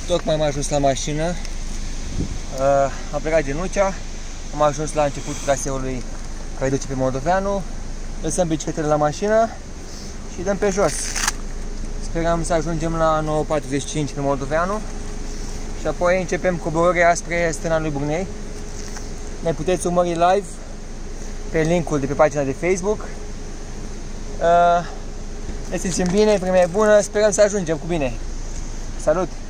Tocmai am ajuns la mașină. Am plecat din Nucea. Am ajuns la începutul traseului care duce pe Moldoveanu. Lăsăm bicicletele la mașină și dăm pe jos. Sperăm să ajungem la 9:45 pe Moldoveanu. Și apoi începem coborârea spre stâna lui Brunei. Ne puteți urmări live pe linkul de pe pagina de Facebook. Ne simțim bine, vremea e bună, sperăm să ajungem cu bine. Salut!